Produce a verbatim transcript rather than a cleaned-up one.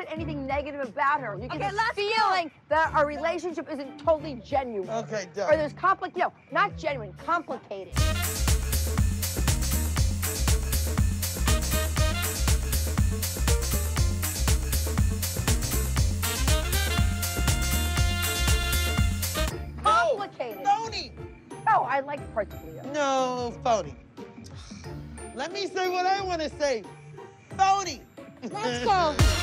anything negative about her. You get Okay, the let's feeling that our relationship isn't totally genuine. Okay, done. Or there's compli- no, not genuine, complicated. Complicated. Phony. Oh, I like parts of Leo. No, phony. Let me say what I want to say. Phony. Let's go.